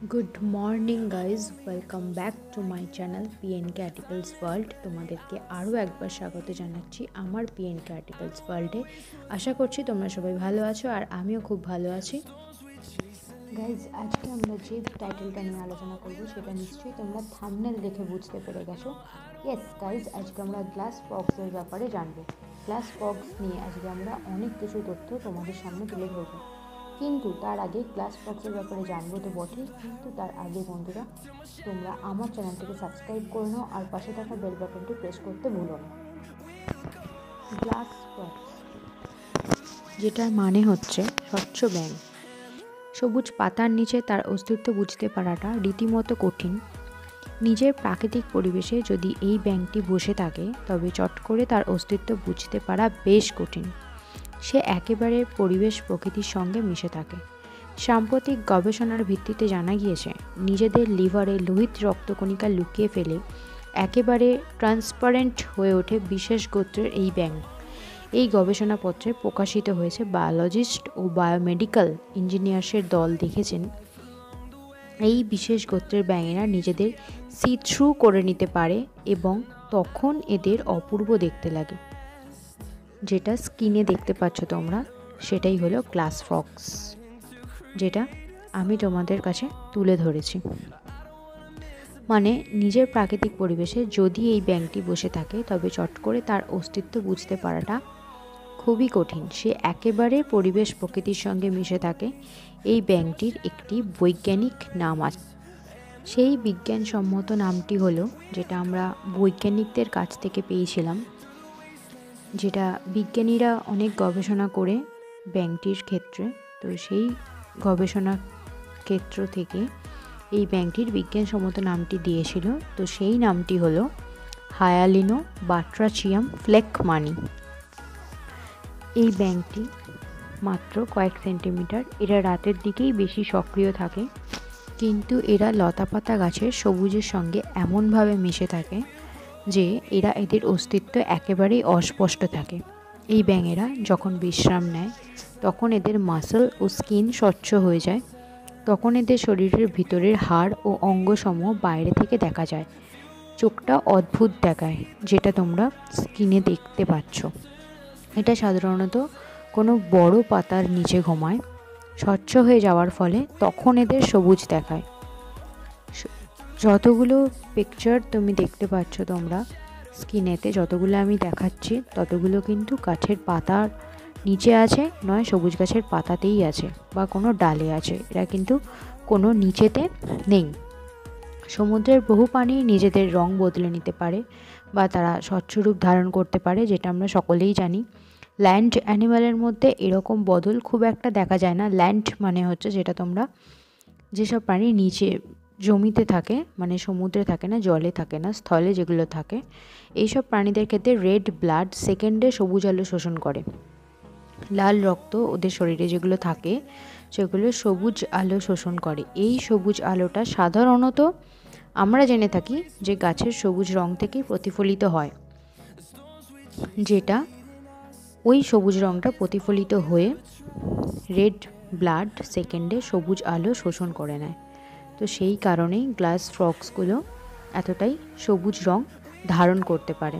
Good morning guys, welcome back to my channel PNK articles world. তোমাদেরকে আরও একবার স্বাগত জানাচ্ছি আমার পিএনকে আর্টিকেলস ওয়ার্ল্ডে। আশা করছি তোমরা সবাই ভালো আছো আর আমিও খুব ভালো আছি। গাইজ, আজকে আমরা যে টাইটেলটা নিয়ে আলোচনা করব সেটা নিশ্চয়ই তোমরা থাম্বনেল দেখে বুঝতে পেরে গেছো। ইয়েস গাইজ, আজকে আমরা গ্লাস ফ্রগসের ব্যাপারে জানবো। গ্লাস ফ্রগস নিয়ে আজকে আমরা অনেক কিছু তথ্য তোমাদের সামনে তুলে ধরবো, কিন্তু তার আগে গ্লাস ফ্রগসের ব্যাপারে জানবো তো বটেই, কিন্তু তার আগে বন্ধুরা তোমরা আমার চ্যানেলটিকে সাবস্ক্রাইব করে নাও আর পাশে থাকা বেল বাটনটি প্রেস করতে ভুলো না। গ্লাস ফ্রগস, যেটার মানে হচ্ছে স্বচ্ছ ব্যাঙ। সবুজ পাতার নিচে তার অস্তিত্ব বুঝতে পারাটা রীতিমতো কঠিন। নিজের প্রাকৃতিক পরিবেশে যদি এই ব্যাঙটি বসে থাকে তবে চট করে তার অস্তিত্ব বুঝতে পারা বেশ কঠিন। সে একেবারে পরিবেশ প্রকৃতির সঙ্গে মিশে থাকে। সাম্প্রতিক গবেষণার ভিত্তিতে জানা গিয়েছে, নিজেদের লিভারে লোহিত রক্তকণিকা লুকিয়ে ফেলে একেবারে ট্রান্সপারেন্ট হয়ে ওঠে বিশেষ গোত্রের এই ব্যাঙ। এই গবেষণাপত্রে প্রকাশিত হয়েছে। বায়োলজিস্ট ও বায়োমেডিক্যাল ইঞ্জিনিয়ার্সের দল দেখেছেন এই বিশেষ গোত্রের ব্যাঙেরা নিজেদের সি থ্রু করে নিতে পারে এবং তখন এদের অপূর্ব দেখতে লাগে। যেটা স্কিনে দেখতে পাচ্ছ তোমরা, সেটাই হলো গ্লাস ফ্রগস, যেটা আমি তোমাদের কাছে তুলে ধরেছি। মানে নিজের প্রাকৃতিক পরিবেশে যদি এই ব্যাঙটি বসে থাকে তবে চট করে তার অস্তিত্ব বুঝতে পারাটা খুবই কঠিন। সে একেবারে পরিবেশ প্রকৃতির সঙ্গে মিশে থাকে। এই ব্যাঙটির একটি বৈজ্ঞানিক নাম আছে। সেই বিজ্ঞানসম্মত নামটি হলো, যেটা আমরা বৈজ্ঞানিকদের কাছ থেকে পেয়েছিলাম, যেটা বিজ্ঞানীরা অনেক গবেষণা করে ব্যাঙটির ক্ষেত্রে, তো সেই গবেষণা ক্ষেত্র থেকে এই ব্যাঙটির বিজ্ঞানসম্মত নামটি দিয়েছিল। তো সেই নামটি হলো হায়ালিনো বাট্রাচিয়াম ফ্লেকমানি। এই ব্যাঙটি মাত্র কয়েক সেন্টিমিটার। এরা রাতের দিকেই বেশি সক্রিয় থাকে, কিন্তু এরা লতাপাতা গাছের সবুজের সঙ্গে এমনভাবে মিশে থাকে যে এদের অস্তিত্ব একেবারেই অস্পষ্ট থাকে। এই ব্যাঙেরা যখন বিশ্রাম নেয় তখন এদের মাসল ও স্কিন স্বচ্ছ হয়ে যায়। তখন এদের শরীরের ভিতরের হাড় ও অঙ্গসমূহ বাইরে থেকে দেখা যায়। চোখটা অদ্ভুত দেখায়, যেটা তোমরা স্কিনে দেখতে পাচ্ছ। এটা সাধারণত কোনো বড় পাতার নিচে ঘুমায়। স্বচ্ছ হয়ে যাওয়ার ফলে তখন এদের সবুজ দেখায়। যতগুলো পিকচার তুমি দেখতে পাচ্ছ তোমরা স্কিনেতে, যতগুলো আমি দেখাচ্ছি ততগুলো কিন্তু গাছের পাতার নিচে আছে, নয় সবুজ গাছের পাতাতেই আছে বা কোনো ডালে আছে। এরা কিন্তু কোনো নিচেতে নেই। সমুদ্রের বহু প্রাণী নিজেদের রং বদলে নিতে পারে বা তারা স্বচ্ছ রূপ ধারণ করতে পারে, যেটা আমরা সকলেই জানি। ল্যান্ড অ্যানিম্যালের মধ্যে এরকম বদল খুব একটা দেখা যায় না। ল্যান্ড মানে হচ্ছে যেটা তোমরা, যেসব প্রাণী নিচে জমিতে থাকে, মানে সমুদ্রে থাকে না, জলে থাকে না, স্থলে যেগুলো থাকে, এইসব প্রাণীদের ক্ষেত্রে রেড ব্লাড সেকেন্ডে সবুজ আলো শোষণ করে। লাল রক্ত ওদের শরীরে যেগুলো থাকে সেগুলো সবুজ আলো শোষণ করে। এই সবুজ আলোটা সাধারণত আমরা জেনে থাকি যে গাছের সবুজ রং থেকেই প্রতিফলিত হয়, যেটা ওই সবুজ রংটা প্রতিফলিত হয়ে রেড ব্লাড সেকেন্ডে সবুজ আলো শোষণ করে নেয়। তো সেই কারণেই গ্লাস ফ্রগসগুলো এতটাই সবুজ রং ধারণ করতে পারে।